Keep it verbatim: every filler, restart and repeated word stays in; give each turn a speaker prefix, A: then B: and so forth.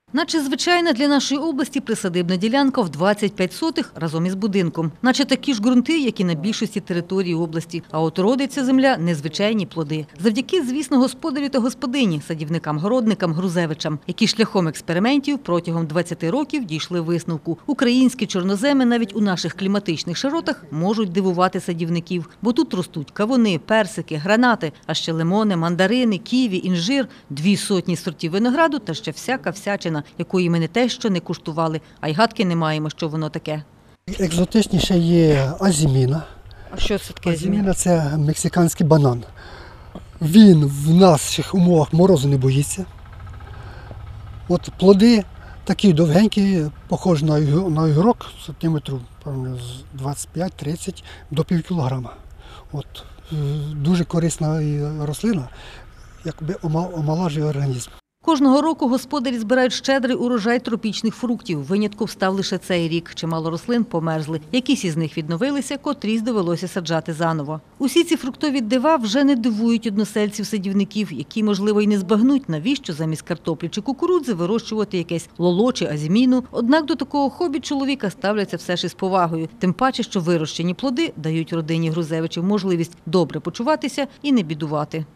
A: Наче звичайна для нашої області присадибна ділянка в двадцять п'ять сотих разом із будинком. Наче такі ж ґрунти, як і на більшості території області. А от родиться земля – незвичайні плоди. Завдяки, звісно, господарю та господині, садівникам-городникам, грузевичам, які шляхом експериментів протягом двадцяти років дійшли висновку. Українські чорноземи навіть у наших кліматичних широтах можуть дивувати садівників. Бо тут ростуть кавуни, персики, гранати, а ще лимони, мандарини, ківі, інжир, дві сотні сортів винограду та ще всяка всячина, якої ми не те що не куштували, а й гадки не маємо, що воно таке.
B: Екзотичніше є азіміна.
A: А що це таке
B: Азіміна – це мексиканський банан. Він в наших умовах морозу не боїться. От плоди такі довгенькі, похожі на огірок, сантиметрів двадцять п'ять тридцять до пів кілограма. От, дуже корисна рослина, якби омолоджує організм.
A: Кожного року господарі збирають щедрий урожай тропічних фруктів. Винятком став лише цей рік. Чимало рослин померзли. Якісь із них відновилися, котрісь довелося саджати заново. Усі ці фруктові дива вже не дивують односельців-садівників, які, можливо, й не збагнуть, навіщо замість картоплі чи кукурудзи вирощувати якесь лоло чи азіміну. Однак до такого хобі чоловіка ставляться все ж із повагою. Тим паче, що вирощені плоди дають родині Грузевичів можливість добре почуватися і не бідувати.